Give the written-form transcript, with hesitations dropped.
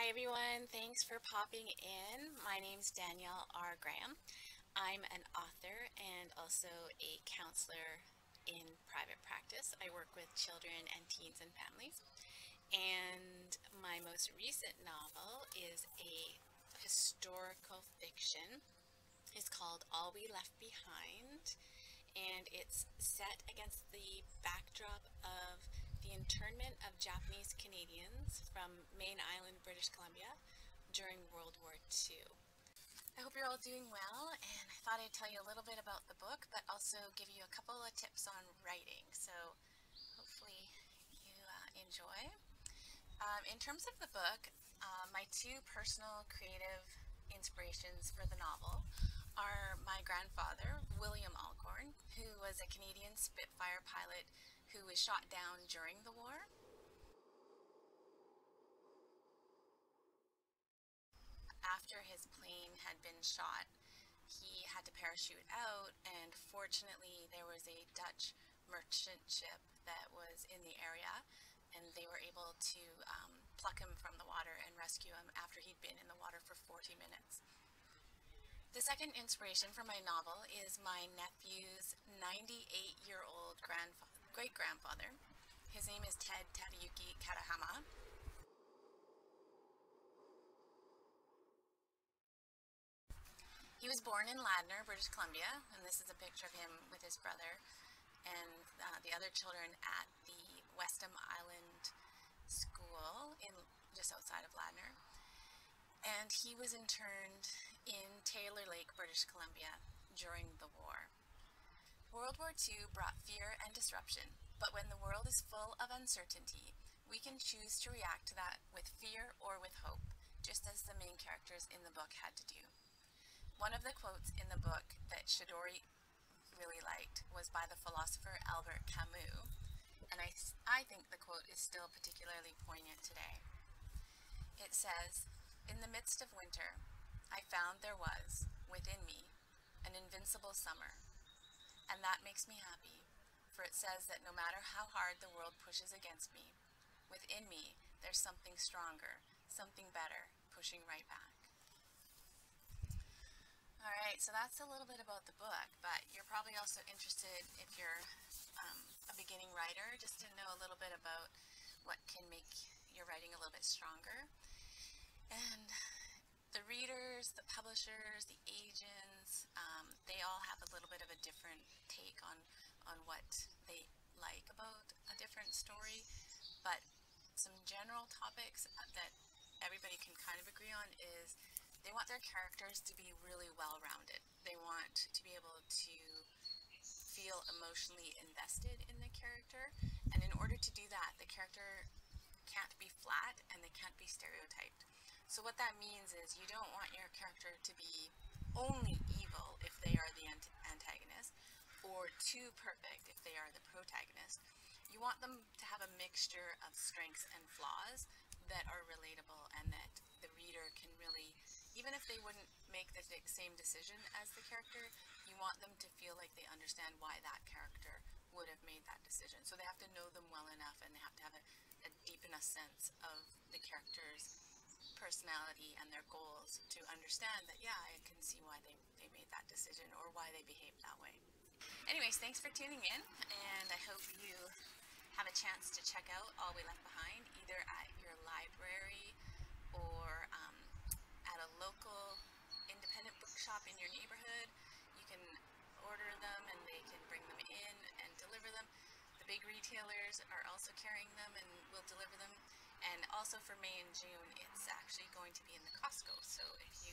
Hi everyone, thanks for popping in. My name's Danielle R. I'm an author and also a counselor in private practice. I work with children and teens and families. And my most recent novel is a historical fiction. It's called All We Left Behind, and it's set against the backdrop of the internment of Japanese Canadians from Mayne Island, British Columbia during World War II. I hope you're all doing well, and I thought I'd tell you a little bit about the book, but also give you a couple of tips on writing, so hopefully you enjoy. In terms of the book, my two personal creative inspirations for the novel are my grandfather, William Alcorn, who was a Canadian Spitfire pilot who was shot down during the war. After his plane had been shot, he had to parachute out, and fortunately there was a Dutch merchant ship that was in the area, and they were able to pluck him from the water and rescue him after he'd been in the water for 40 minutes. The second inspiration for my novel is my nephew's 98-year-old great-grandfather. His name is Ted Tadayuki Katahama. He was born in Ladner, British Columbia, and this is a picture of him with his brother and the other children at the Westham Island School just outside of Ladner. And he was interned in Taylor Lake, British Columbia during the war. World War II brought fear and disruption, but when the world is full of uncertainty, we can choose to react to that with fear or with hope, just as the main characters in the book had to do. One of the quotes in the book that Chidori really liked was by the philosopher Albert Camus, and I think the quote is still particularly poignant today. It says, "In the midst of winter, I found there was, within me, an invincible summer, and that makes me happy, for it says that no matter how hard the world pushes against me, within me there's something stronger, something better, pushing right back." Alright, so that's a little bit about the book, but you're probably also interested, if you're a beginning writer, just to know a little bit about what can make your writing a little bit stronger. And the readers, the publishers, the agents, they all have a little bit of a different take on what they like about a different story, but some general topics that everybody can kind of agree on is they want their characters to be really well-rounded. They want to be able to feel emotionally invested in the character, and in order to do that, the character can't be flat and they can't be stereotyped. So what that means is you don't want your character to be only evil if they are the antagonist, or too perfect if they are the protagonist. You want them to have a mixture of strengths and flaws that are relatable and that the reader can really, even if they wouldn't make the same decision as the character, you want them to feel like they understand why that character would have made that decision. So they have to know them well enough, and they have to have a deep enough sense of the character's personality and their goals to understand that, yeah, I can see why they made that decision or why they behaved that way. Anyways, thanks for tuning in, and I hope you have a chance to check out All We Left Behind, either at your library or at a local independent bookshop in your neighborhood. You can order them and they can bring them in and deliver them. The big retailers are also carrying them and will deliver them. And also for May and June, it's actually going to be in the Costco. So if